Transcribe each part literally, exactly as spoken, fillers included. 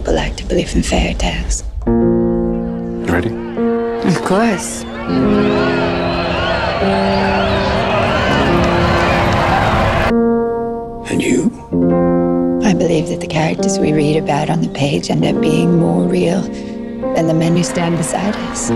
people like to believe in fairy tales. You ready? Of course. And you? I believe that the characters we read about on the page end up being more real than the men who stand beside us.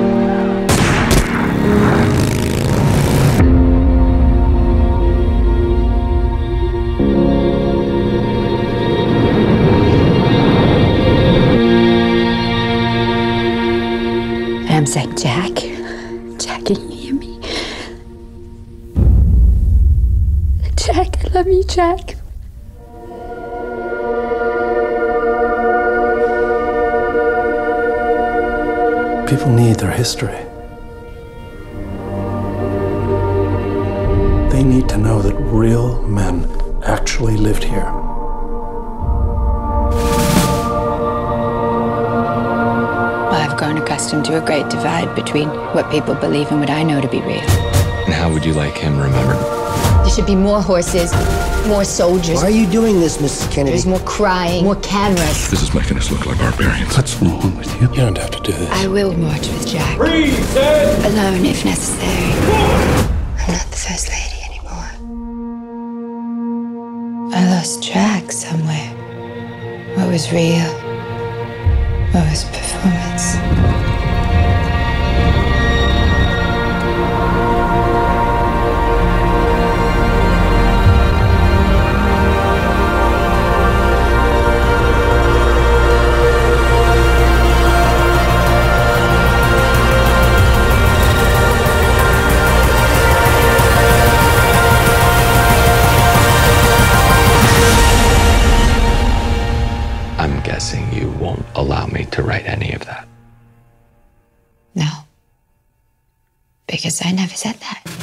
I'm saying, Jack. Jack, can you hear me? Jack, I love you, Jack. People need their history. They need to know that real men actually lived here. I've grown accustomed to a great divide between what people believe and what I know to be real. And how would you like him remembered? There should be more horses, more soldiers. Why are you doing this, Missus Kennedy? There's more crying, more cameras. This is making us look like barbarians. What's wrong with you? You don't have to do this. I will march with Jack. Alone if necessary. I'm not the First Lady anymore. I lost track somewhere. What was real? What was performance? I'm guessing you won't allow me to write any of that. No. Because I never said that.